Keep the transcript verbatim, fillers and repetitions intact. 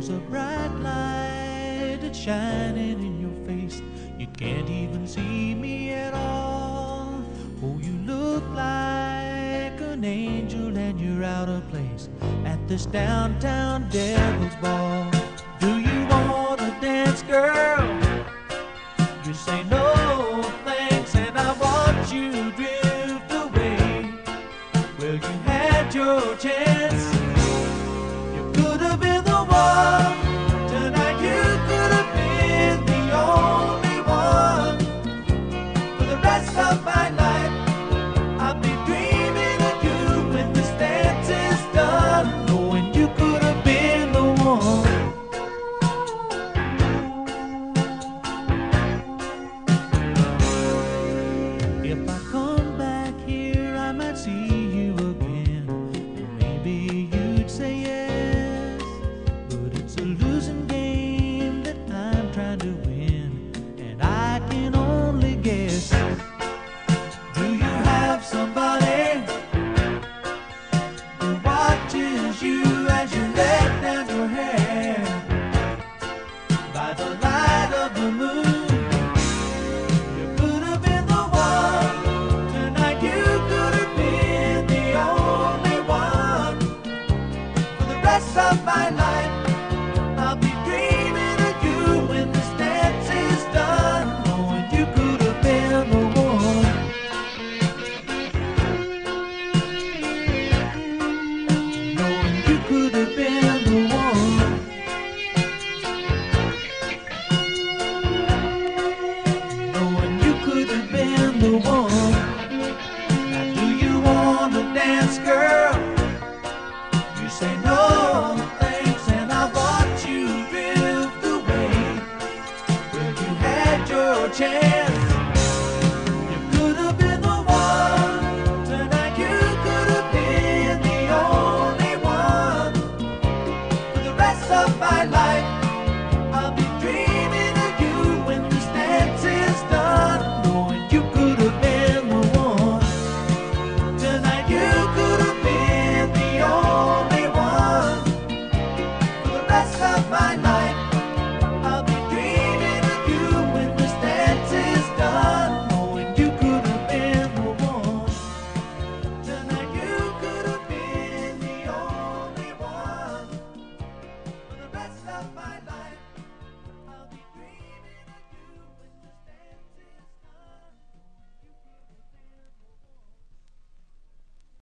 There's a bright light that's shining in your face. You can't even see me at all. Oh, you look like an angel and you're out of place at this downtown devil's ball. Do you wanna dance, girl? You say no.